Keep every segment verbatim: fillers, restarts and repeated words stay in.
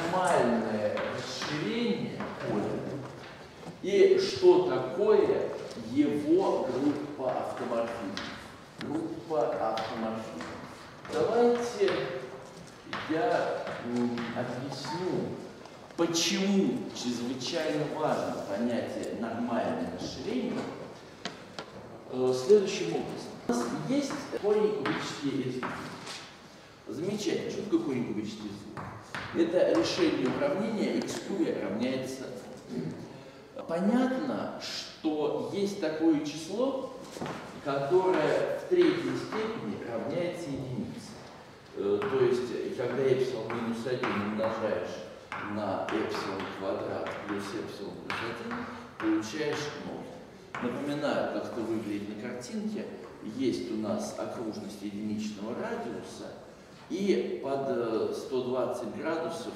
нормальное расширение поля и что такое его группа автоморфизмов. Группа автоморфизмов. Давайте я объясню, почему чрезвычайно важно понятие нормальное расширение следующим образом. У нас есть корень кубический из двух. Замечательно. Что такое корень кубический из двух? Это решение уравнения x3 равняется. Понятно, что есть такое число, которое в третьей степени равняется единице. То есть, когда эпсилон минус один умножаешь на эпсилон квадрат плюс эпсилон плюс один, получаешь ноль. Напоминаю, как это выглядит на картинке. Есть у нас окружность единичного радиуса, и под сто двадцать градусов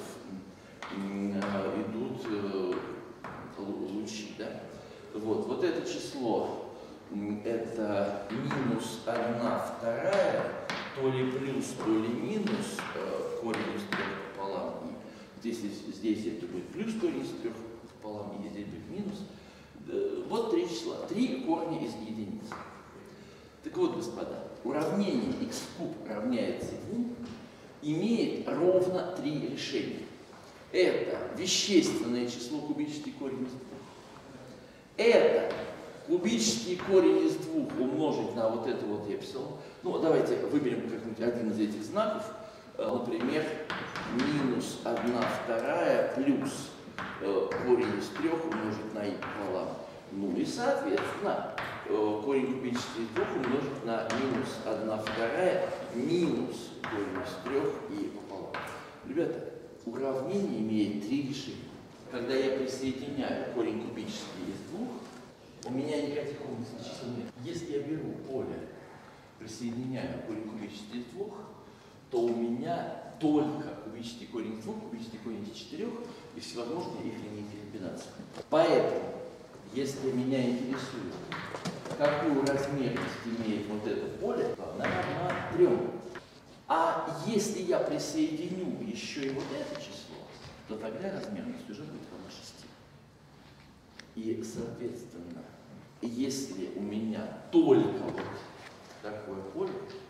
идут лучи. Да? Вот, вот это число, это минус одна вторая, то ли плюс, то ли минус корень из трех пополам. И здесь, здесь это будет плюс корень из трех пополам, и здесь будет минус. Вот три числа, три корня из единицы. Так вот, господа, уравнение x куб равняется двум имеет ровно три решения. Это вещественное число кубический корень из двух. Это кубический корень из двух умножить на вот это вот эпсилон. Ну, давайте выберем как-нибудь один из этих знаков. Например, минус одна вторая плюс корень из трех умножить на и пополам. Ну и, соответственно, корень кубический из двух умножить на минус одна вторая минус корень из трех и пополам. Ребята, уравнение имеет три решения. Когда я присоединяю корень кубический из двух, у меня никаких умных чисел нет. Если я беру поле, присоединяю корень кубический из двух, то у меня только кубический корень из двух, кубический корень из четырех и всевозможные их линейные комбинации. Поэтому, если меня интересует, какую размерность имеет вот это поле, то она равна трем. А если я присоединю еще и вот это число, то тогда размерность уже будет равна шести. И, соответственно, если у меня только вот такое поле,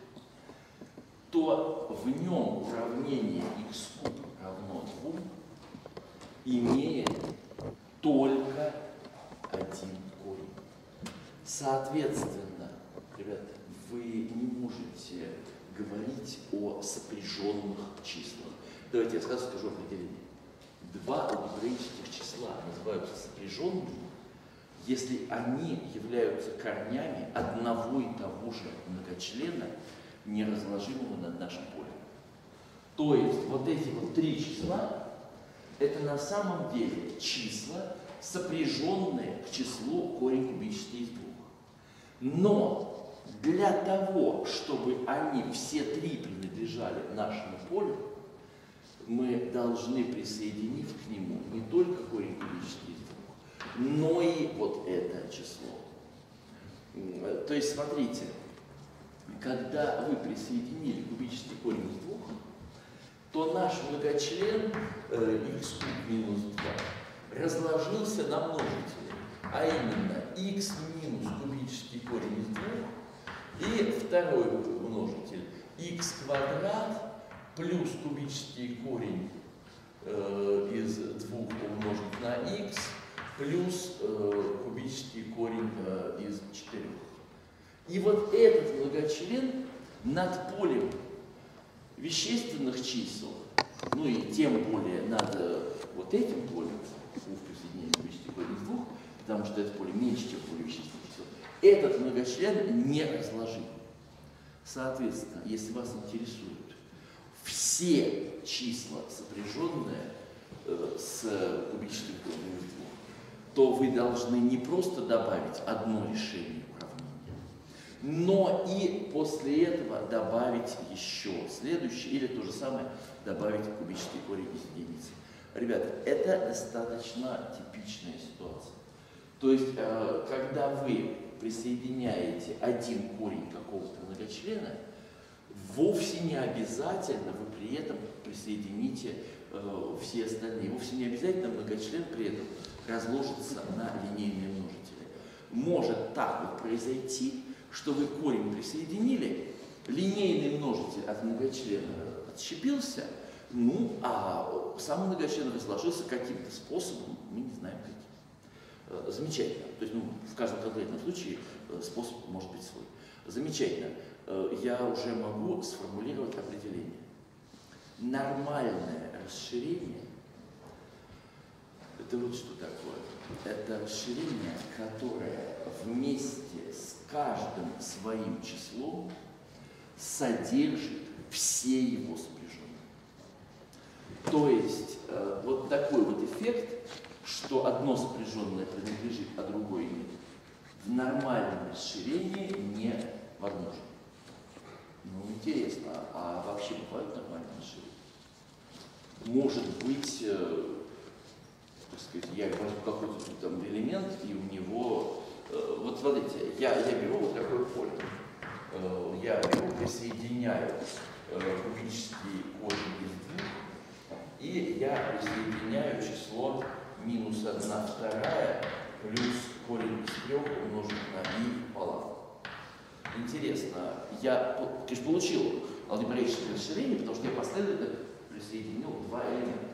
то в нем уравнение x куб равно двум имеет только один корень. Соответственно, ребята, вы не можете говорить о сопряженных числах. Давайте я сразу скажу определение. Два алгебраических числа называются сопряженными, если они являются корнями одного и того же многочлена, неразложимого над нашим полем. То есть вот эти вот три числа, это на самом деле числа, сопряженные к числу корень кубический из двух. Но для того, чтобы они все три принадлежали нашему полю, мы должны, присоединив к нему не только корень кубический из двух, но и вот это число. То есть, смотрите, когда вы присоединили кубический корень из двух, то наш многочлен э, x куб минус два разложился на множители, а именно x минус кубический корень из двух и второй множитель x квадрат плюс кубический корень э, из двух умножить на x плюс э, кубический корень э, из четырех. И вот этот многочлен над полем вещественных чисел, ну и тем более над э, вот этим полем, в присоединении кубический корень из двух, потому что это поле меньше, чем поле вещественных чисел, этот многочлен не разложим. Соответственно, если вас интересует все числа, сопряженные э, с кубическим корнем из двух, то вы должны не просто добавить одно решение уравнения, но и после этого добавить еще следующее, или то же самое добавить кубический корень из единицы. Ребята, это достаточно типичная ситуация. То есть, э, когда вы присоединяете один корень какого-то многочлена, вовсе не обязательно вы при этом присоедините э, все остальные. Вовсе не обязательно многочлен при этом разложится на линейные множители. Может так вот произойти, что вы корень присоединили, линейный множитель от многочлена отщепился, ну, а сам многочлен разложился каким-то способом, мы не знаем каким. Замечательно. То есть, ну, в каждом конкретном случае способ может быть свой. Замечательно. Я уже могу сформулировать определение. Нормальное расширение – это вот что такое. Это расширение, которое вместе с каждым своим числом содержит все его сопряженные. То есть э, вот такой вот эффект, что одно сопряженное принадлежит, а другое нет, в нормальном расширении невозможно. Ну, интересно, а вообще бывают нормальные расширения? Может быть, э, так сказать, я возьму какой-то там элемент, и у него, э, вот смотрите, я, я беру вот такое поле. Я беру, присоединяю э, кубический корень из двух, и я присоединяю число минус одна вторая плюс корень из трех умножить на и пополам. Интересно, я, конечно, получил алгебраическое расширение, потому что я последовательно присоединил два элемента.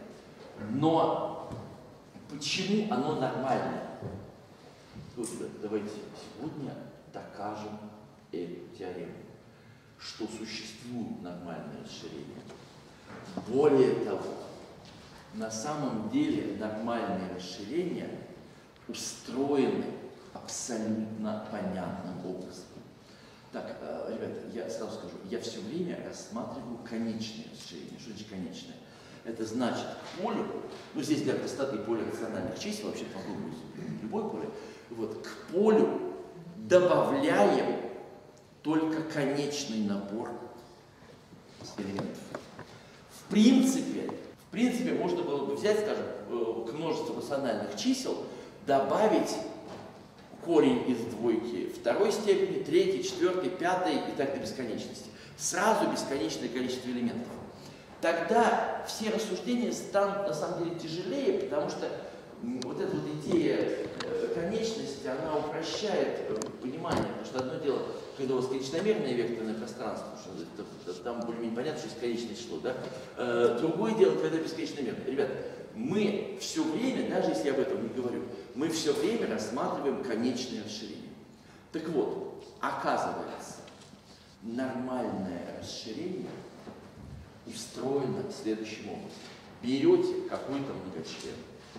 Но почему оно нормальное? Вот, давайте сегодня докажем эту теорему, что существует нормальное расширение. Более того, на самом деле нормальные расширения устроены абсолютно понятным образом. Так, ребята, я сразу скажу, я все время рассматриваю конечные расширения. Что значит конечное? Это значит к полю, ну здесь для простоты поле рациональных чисел, вообще по-другому любое поле, вот, к полю добавляем только конечный набор элементов. В принципе, в принципе, можно было бы взять, скажем, к множеству рациональных чисел, добавить корень из двойки второй степени, третьей, четвертой, пятой и так до бесконечности. Сразу бесконечное количество элементов. Тогда все рассуждения станут на самом деле тяжелее, потому что вот эта вот идея конечности, она упрощает понимание, потому что одно дело, когда у вас конечномерное векторное пространство, что это, там более-менее понятно, что есть конечное число, да? Э, другое дело, когда бесконечномерное. Ребят, мы все время, даже если я об этом не говорю, мы все время рассматриваем конечное расширение. Так вот, оказывается, нормальное расширение устроено следующим образом. Берете какой-то многочлен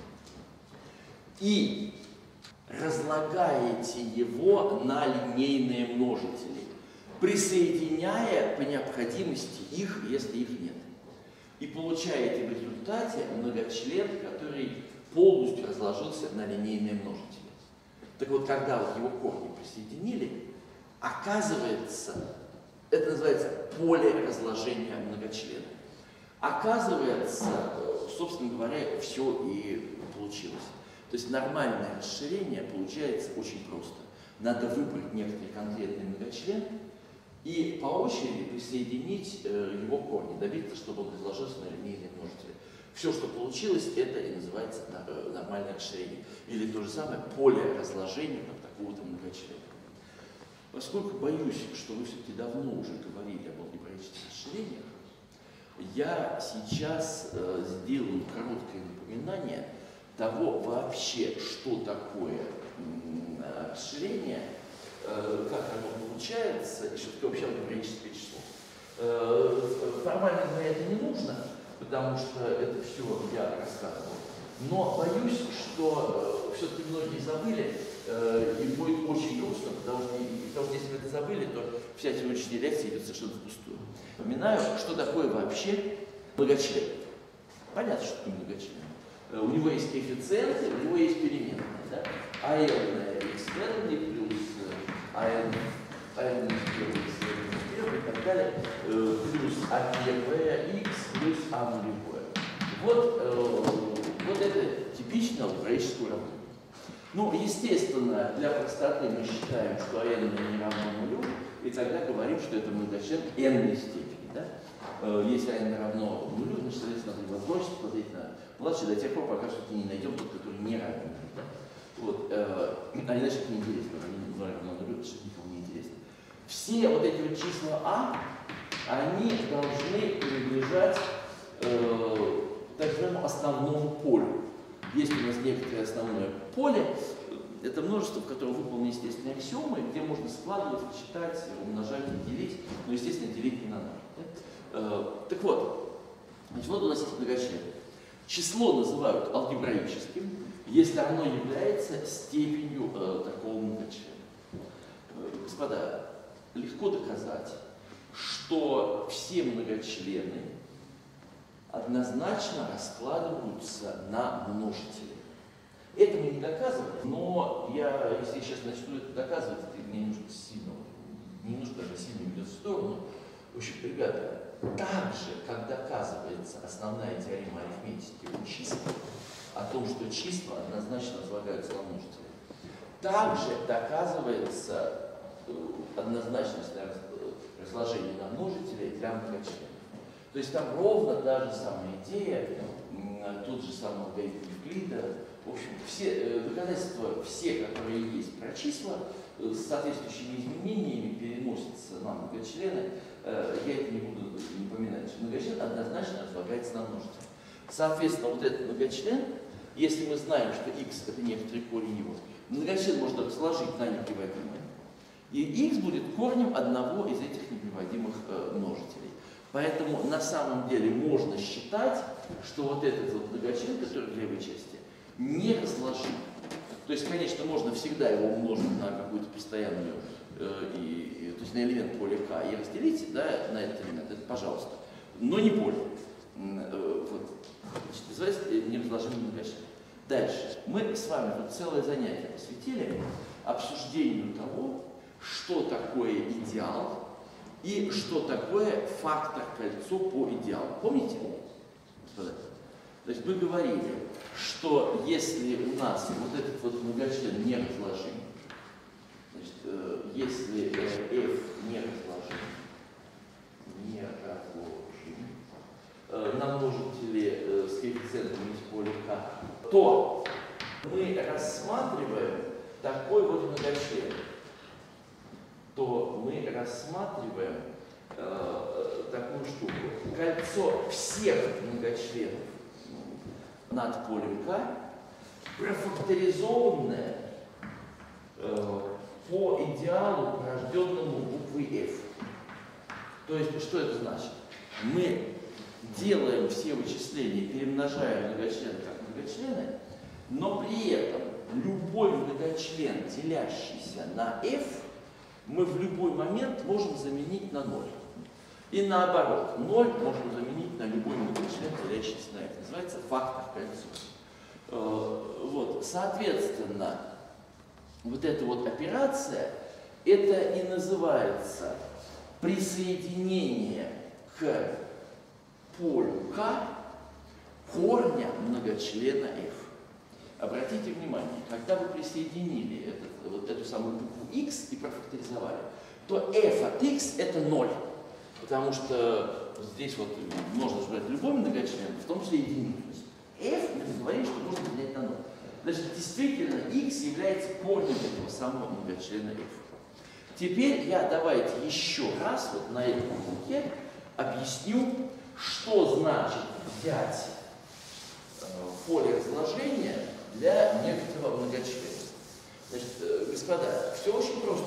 и разлагаете его на линейные множители, присоединяя по необходимости их, если их нет. И получаете в результате многочлен, который полностью разложился на линейные множители. Так вот, когда вот его корни присоединили, оказывается, это называется поле разложения многочлена. Оказывается, собственно говоря, все и получилось. То есть нормальное расширение получается очень просто. Надо выбрать некоторый конкретный многочлен и по очереди присоединить э, его корни, добиться, чтобы он разложился на линейные множители. Все, что получилось, это и называется нормальное расширение. Или то же самое поле разложения как такого-то многочлена. Поскольку боюсь, что вы все-таки давно уже говорили об алгебраических расширениях, я сейчас э, сделаю короткое напоминание того вообще, что такое э, расширение, э, как оно получается и что такое вообще алгебраическое число. Э, формально говоря, это не нужно, потому что это все я рассказывал. Но боюсь, что э, все-таки многие забыли, э, и будет очень грустно, потому что, потому что если вы это забыли, то вся сегодняшняя лекция идет совершенно впустую. Напоминаю, что такое вообще многочлен. Понятно, что такое многочлен. Э, у него есть коэффициенты, у него есть переменные. Да? АН xn плюс АН, АН и так далее, э, плюс АПВ x плюс А нулевое. Вот, э, вот это типичное алгебраическое уравнение. Ну, естественно, для простоты мы считаем, что n не равно нулю, и тогда говорим, что это многочлен n степени. Да? Если n равно нулю, значит, соответственно, возможность под младший до тех пор, пока что-то не найдем тот, который не равен. Да? Вот, э, а иначе это неинтересно, они два равно нулю, что никому не интересно. Все вот эти вот числа А, они должны принадлежать э, так называемому основному полю. Есть у нас некоторое основное поле, это множество, в котором выполнены естественные аксиомы, где можно складывать, считать, умножать и делить, но, естественно, делить не на ноль. Да? Э, так вот, значит, вот у нас есть многочлен. Число называют алгебраическим, если оно является степенью э, такого многочлена. Э, господа, легко доказать, что все многочлены однозначно раскладываются на множители. Это мы не доказывали, но я, если я сейчас начну это доказывать, это меня немножко сильно, немножко даже сильно ведет в сторону. В общем, ребята, так же, как доказывается основная теорема арифметики у чисел, о том, что числа однозначно разлагаются на множители, также доказывается однозначность разложения на множители для многочленов. То есть там ровно та же самая идея, тот же самый алгоритм Евклида. В общем, все доказательства, все, которые есть про числа, с соответствующими изменениями переносятся на многочлены. Я это не буду напоминать, что многочлен однозначно разлагается на множители. Соответственно, вот этот многочлен, если мы знаем, что x это некоторый корень его, многочлен можно сложить на неприводимое, и x будет корнем одного из этих неприводимых множителей. Поэтому на самом деле можно считать, что вот этот вот многочлен, который в левой части, не разложим. То есть, конечно, можно всегда его умножить на какую-то постоянную, э, и, и, то есть на элемент поля К и разделить, да, на этот элемент, это пожалуйста, но не поле. Э, вот. Значит, называется неразложимый многочлен. Дальше. Мы с вами тут целое занятие посвятили обсуждению того, что такое идеал и что такое фактор-кольцо по идеалу. Помните? Значит, мы говорили, что если у нас вот этот вот многочлен не разложим, значит, э, если э, f не разложим, не разложим э, на множители э, с коэффициентами из поля k, то мы рассматриваем такой вот многочлен, то мы рассматриваем э, такую штуку. Кольцо всех многочленов над полем К профакторизованное э, по идеалу, порожденному буквой F. То есть, что это значит? Мы делаем все вычисления, перемножаем многочлены как многочлены, но при этом любой многочлен, делящийся на F, мы в любой момент можем заменить на ноль. И наоборот, ноль можем заменить на любой многочлен, делящийся на F. Называется фактор кольцо. Вот, соответственно, вот эта вот операция, это и называется присоединение к полю К корня многочлена F. Обратите внимание, когда вы присоединили этот, вот эту самую букву x и профакторизовали, то f от x это ноль. Потому что здесь вот можно брать любой многочлен, в том числе единицу. F мы говорили, что можно взять на ноль. Значит, действительно, x является корнем этого самого многочлена f. Теперь я давайте еще раз вот на этом языке объясню, что значит взять э, поле разложения для некоторого многочлена. Значит, э, господа, все очень просто.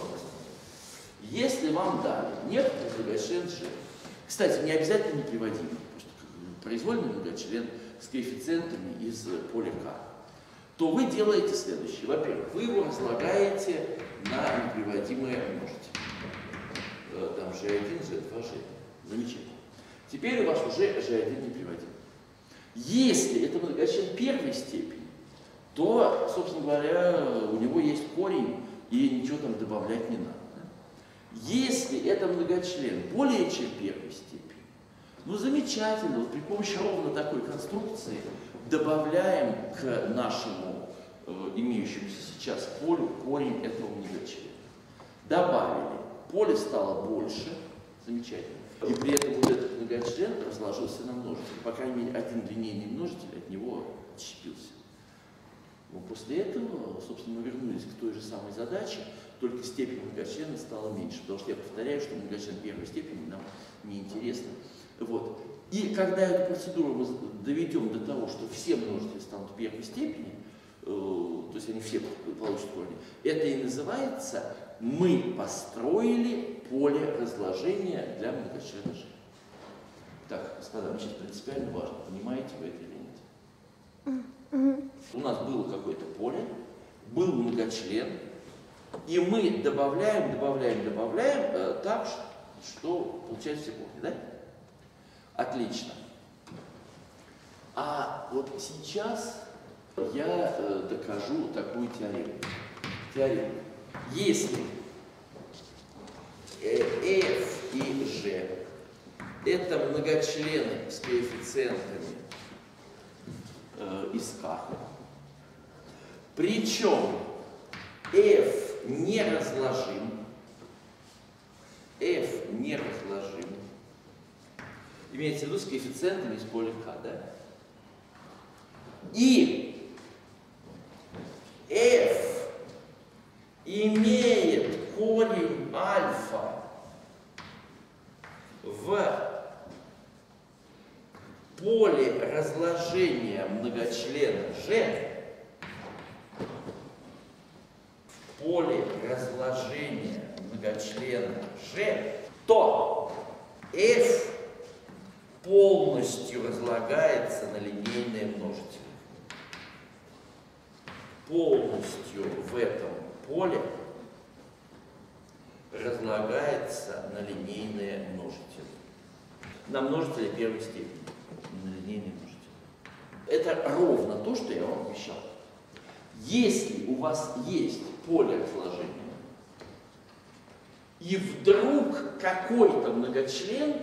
Если вам дали некоторый многочлен G, кстати, не обязательно неприводимый, просто произвольный многочлен с коэффициентами из поля К, то вы делаете следующее. Во-первых, вы его разлагаете на неприводимые множители. Там G один, G два, G. Замечательно. Теперь у вас уже G один неприводим. Если это многочлен первой степени, то, собственно говоря, у него есть корень, и ничего там добавлять не надо. Если это многочлен более чем первой степени, ну замечательно, вот при помощи ровно такой конструкции добавляем к нашему э, имеющемуся сейчас полю корень этого многочлена. Добавили, поле стало больше, замечательно. И при этом вот этот многочлен разложился на множитель. По крайней мере, один линейный множитель от него отщепился. Но после этого, собственно, мы вернулись к той же самой задаче, только степень многочлена стала меньше. Потому что я повторяю, что многочлен первой степени нам неинтересно. Вот. И когда эту процедуру мы доведем до того, что все множители станут первой степени, э, то есть они все получат корни, это и называется «мы построили поле разложения для многочлена G». Так, господа, сейчас принципиально важно, понимаете вы это или нет? Mm-hmm. У нас было какое-то поле, был многочлен, и мы добавляем, добавляем, добавляем э, так, что получается все корни, да? Отлично. А вот сейчас я э, докажу такую теорему. Теорему. Если э, f и g это многочлены с коэффициентами э, из k, причем f не разложим, f не разложим, имеется в виду с коэффициентами из поля k, да? И f имеет корень альфа в поле разложения многочлена G, в поле разложения многочлена G, то f полностью разлагается на линейные множители. Полностью в этом поле разлагается на линейные множители. На множители первой степени. На линейные множители. Это ровно то, что я вам обещал. Если у вас есть поле разложения, и вдруг какой-то многочлен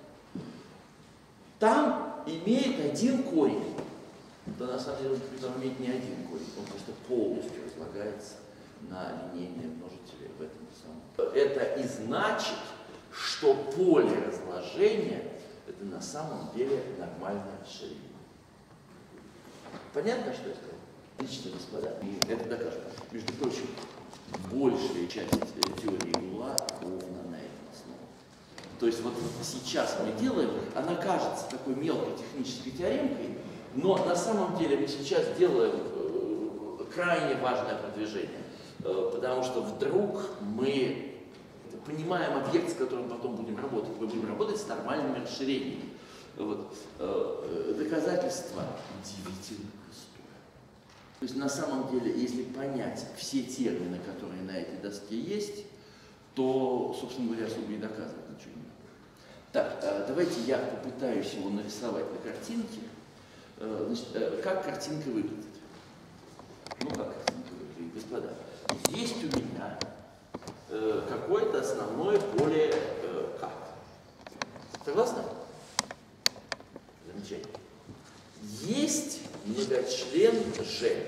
там имеет один корень, то на самом деле он там имеет не один корень, он просто полностью разлагается на линейные множители в этом самом. Это и значит, что поле разложения это на самом деле нормальное расширение. Понятно, что я сказал? Отлично, господа. И это докажет. Между прочим, большая часть теории Гула ровно на этом основе. То есть вот сейчас мы делаем, она кажется такой мелкой технической теоремкой, но на самом деле мы сейчас делаем э, крайне важное продвижение, э, потому что вдруг мы понимаем объект, с которым потом будем работать. Мы будем работать с нормальными расширениями. Вот. Э, доказательства удивительно простое. То есть на самом деле, если понять все термины, которые на этой доске есть, то, собственно говоря, особо и доказывать ничего не надо. Так, э, давайте я попытаюсь его нарисовать на картинке. Значит, как картинка выглядит? Ну, как картинка выглядит, господа? Есть у меня э, какое-то основное поле э, К. Согласны? Замечательно. Есть многочлен G.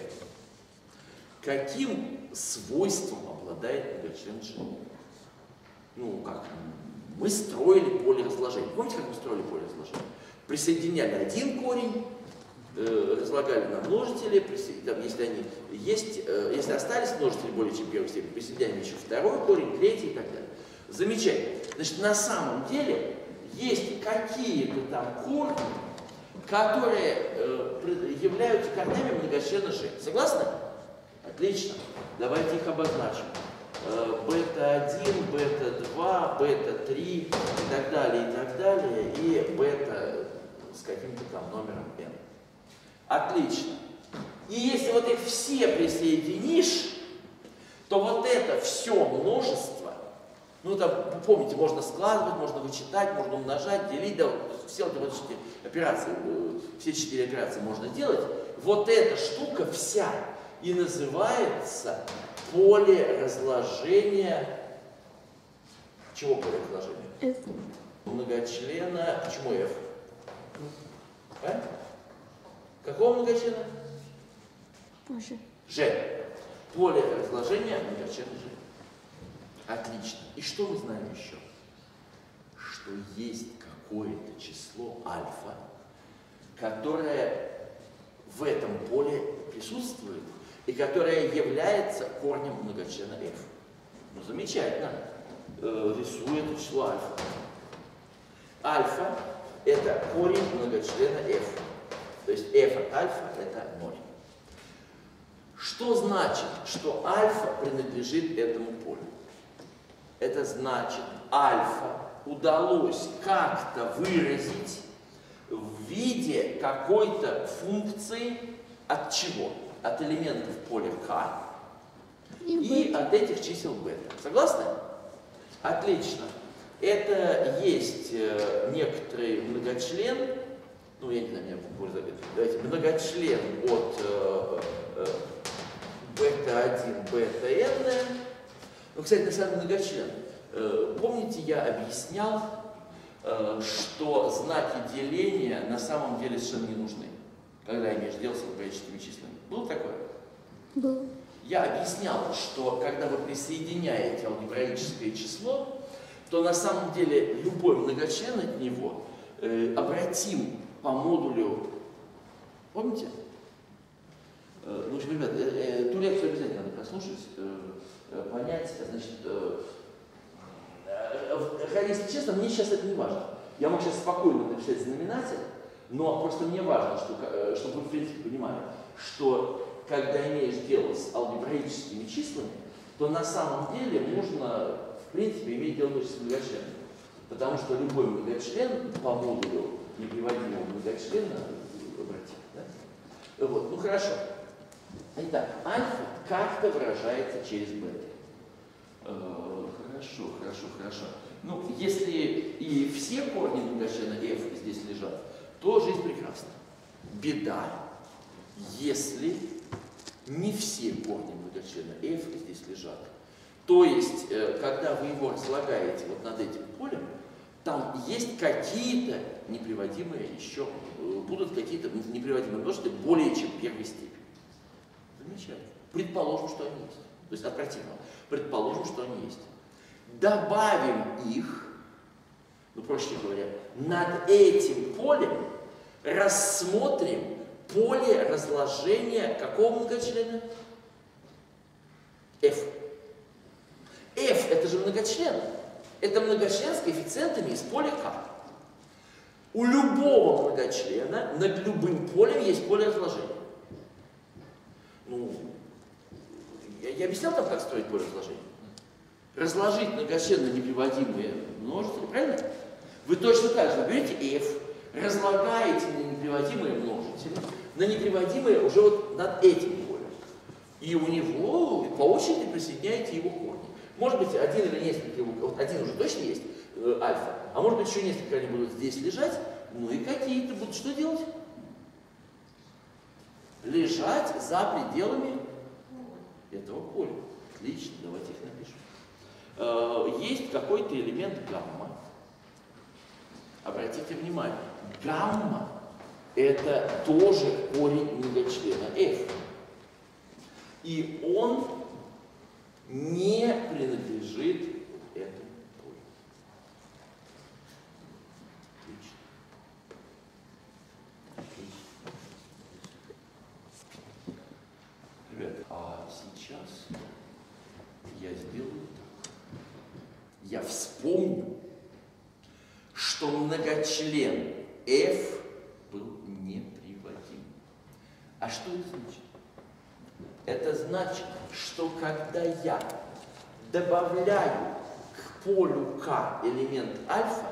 Каким свойством обладает многочлен G? Ну, как? Мы строили поле разложения. Помните, как мы строили поле разложения? Присоединяли один корень, разлагали на множители, там, если они есть, если остались множители более чем первой степени, присоединяем еще второй корень, третий и так далее. Замечательно. Значит, на самом деле есть какие-то там корни, которые э, являются корнями многочлена G. Согласны? Отлично. Давайте их обозначим. бета один, бета два, бета три и так далее, и так далее, и бета с каким-то там номером n. Отлично. И если вот их все присоединишь, то вот это все множество, ну там, помните, можно складывать, можно вычитать, можно умножать, делить, да, все вот эти операции, все четыре операции можно делать. Вот эта штука вся и называется поле разложения. Чего поле разложения? F. Многочлена. Почему F? А? Какого многочлена? G. G. Поле разложения многочлена G. Отлично. И что мы знаем еще? Что что есть какое-то число альфа, которое в этом поле присутствует и которое является корнем многочлена f. Ну, замечательно. Э, рисую это число альфа. Альфа – это корень многочлена f. То есть f от альфа – это ноль. Что значит, что альфа принадлежит этому полю? Это значит, альфа удалось как-то выразить в виде какой-то функции от чего? От элементов поля k и, и от этих чисел бета. Согласны? Отлично. Это есть э, некоторый многочлен, ну я не знаю, меня буквы забыли. Давайте, многочлен от э, э, бета один, бета n. Ну, кстати, на самом деле многочлен. Э, помните, я объяснял, э, что знаки деления на самом деле совершенно не нужны, когда имеешь дело с алгебраическими числами. Было такое? Было. Я объяснял, что когда вы присоединяете алгебраическое число, то на самом деле любой многочлен от него э, обратим по модулю. Помните? Э, ну, в общем, ребята, э, э, ту лекцию обязательно надо прослушать, э, э, понять. Значит, э, э, если честно, мне сейчас это не важно. Я могу сейчас спокойно написать знаменатель, но просто мне важно, что, э, чтобы вы в принципе понимали, что когда имеешь дело с алгебраическими числами, то на самом деле нужно, в принципе, иметь дело с многочленом. Потому что любой многочлен по модулю неприводимого многочлена обратим. Да? Вот, ну хорошо. Итак, альфа как-то выражается через бета. Э, хорошо, хорошо, хорошо. Ну, если и все корни многочлена f здесь лежат, то жизнь прекрасна. Беда, если не все корни многочлена f здесь лежат. То есть, когда вы его разлагаете вот над этим полем, там есть какие-то неприводимые еще, будут какие-то неприводимые множества более чем первой степени. Замечательно. Предположим, что они есть. То есть от противного. Предположим, что они есть. Добавим их, ну, проще говоря, над этим полем рассмотрим поле разложения какого многочлена? F. F – это же многочлен. Это многочлен с коэффициентами из поля k. У любого многочлена над любым полем есть поле разложения. Ну, я, я объяснял там, как строить поле разложения. Разложить многочлен на неприводимые множители, правильно? Вы точно так же берете f, разлагаете на неприводимые множители, на неприводимые уже вот над этим полем. И у него по очереди присоединяете его корни. Может быть, один или несколько его, вот один уже точно есть, э, альфа, а может быть, еще несколько они будут здесь лежать, ну и какие-то будут что делать? Лежать за пределами этого поля. Отлично, давайте их напишем. Э, есть какой-то элемент гамма. Обратите внимание, гамма – это тоже корень многочлена f. И он не принадлежит этому полю. Отлично. Отлично. Ребята, а сейчас я сделаю так. Я вспомню, что многочлен f был неприводим. А что это значит? Это значит, что когда я добавляю к полю k элемент альфа,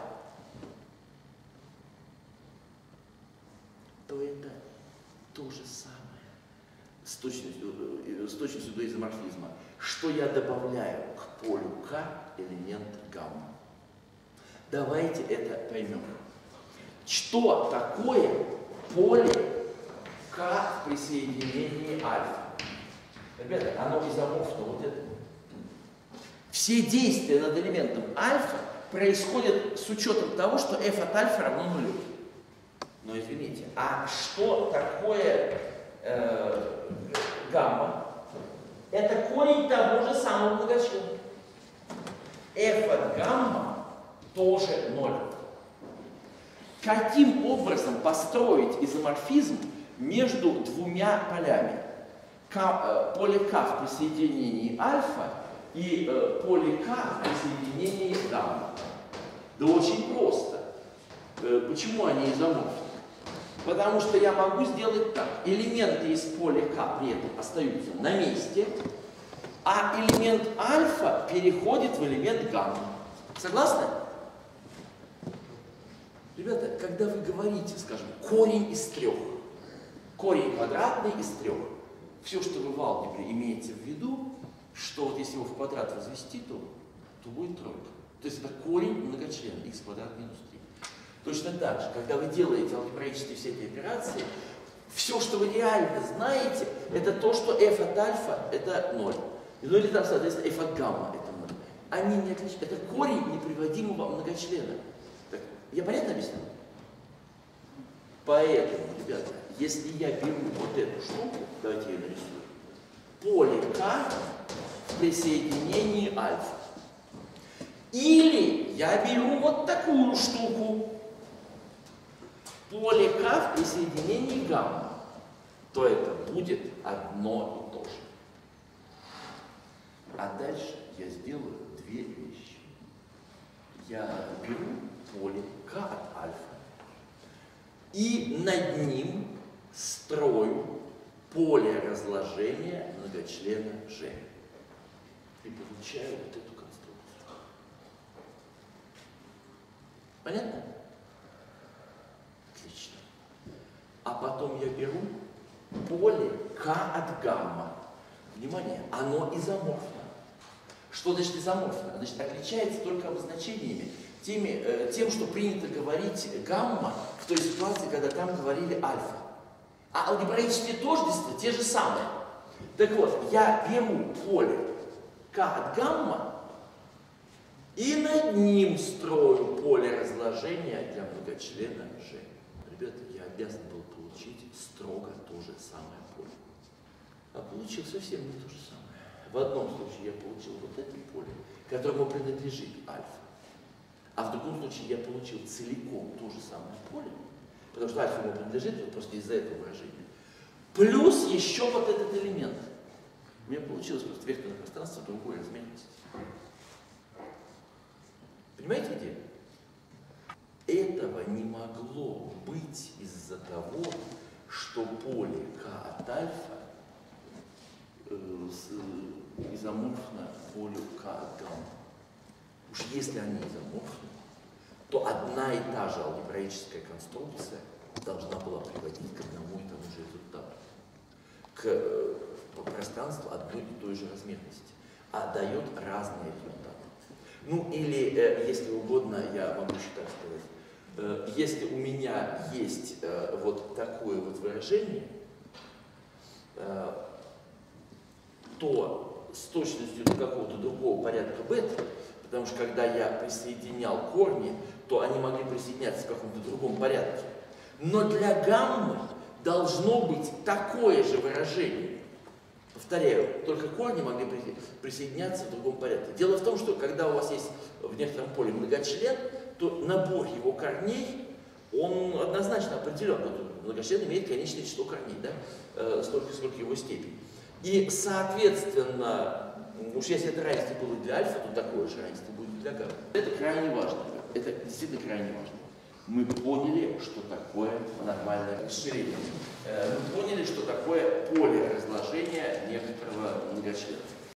то это то же самое с точностью, с точностью до изоморфизма, что я добавляю к полю k элемент гамма. Давайте это поймем. Что такое поле k при соединении альфа? Ребята, оно изоморфно вот это. Все действия над элементом альфа происходят с учетом того, что f от альфа равно нулю. Но извините, а что такое э, гамма? Это корень того же самого многочлена. F от гамма тоже ноль. каким образом построить изоморфизм между двумя полями. К, э, поле К в присоединении альфа и э, поле К в присоединении гамма. Да очень просто. Э, почему они изоморфны? Потому что я могу сделать так. Элементы из поля К при этом остаются на месте, а элемент альфа переходит в элемент гамма. Согласны? Ребята, когда вы говорите, скажем, корень из трех, корень квадратный из трех, все, что вы в алгебре имеете в виду, что вот если его в квадрат возвести, то, то будет тройка. То есть это корень многочлена, х квадрат минус три. Точно так же, когда вы делаете алгебраические все эти операции, все, что вы реально знаете, это то, что f от альфа это ноль. Ну или там, соответственно, f от гамма это ноль. Они не отличаются. Это корень неприводимого многочлена. Так, я понятно объяснил? Поэтому, ребята, если я беру вот эту штуку, давайте я ее нарисую, поле К в присоединении альфа. Или я беру вот такую штуку, поле К в присоединении гамма, то это будет одно и то же. А дальше я сделаю две вещи. Я беру поле К от альфа и над ним строю поле разложения многочлена Ж. И получаю вот эту конструкцию. Понятно? Отлично. А потом я беру поле К от гамма. Внимание, оно изоморфно. Что значит изоморфно? Значит, отличается только обозначениями, теми, э, тем, что принято говорить гамма в той ситуации, когда там говорили альфа. А алгебраические тождества те же самые. Так вот, я беру поле К от гамма и над ним строю поле разложения для многочлена Ж. Ребята, я обязан был получить строго то же самое поле. А получил совсем не то же самое. В одном случае я получил вот это поле, которому принадлежит альфа. А в другом случае я получил целиком то же самое поле, потому что альфа ему принадлежит вот просто из-за этого выражения. Плюс еще вот этот элемент. У меня получилось просто векторное пространство другой размерности. Понимаете идею? Этого не могло быть из-за того, что поле К от альфа э, изоморфно полю К от гамма. Уж если они изоморфны, то одна и та же алгебраическая конструкция должна была приводить к одному и тому же результату. К э, пространству одной и той же размерности, а дает разные результаты. Ну или, э, если угодно, я могу еще так сказать, э, если у меня есть э, вот такое вот выражение, э, то с точностью до какого-то другого порядка бета, потому что когда я присоединял корни, то они могли присоединяться в каком-то другом порядке. Но для гаммы должно быть такое же выражение. Повторяю, только корни могли присоединяться в другом порядке. Дело в том, что когда у вас есть в некотором поле многочлен, то набор его корней, он однозначно определен. Многочлен имеет конечное число корней, да? столько, сколько его степень. И, соответственно, уж если это равенство было для альфа, то такое же равенство будет для гамма. Это крайне важно. Это действительно крайне важно. Мы поняли, что такое нормальное расширение. Мы поняли, что такое поле разложения некоторого многочлена.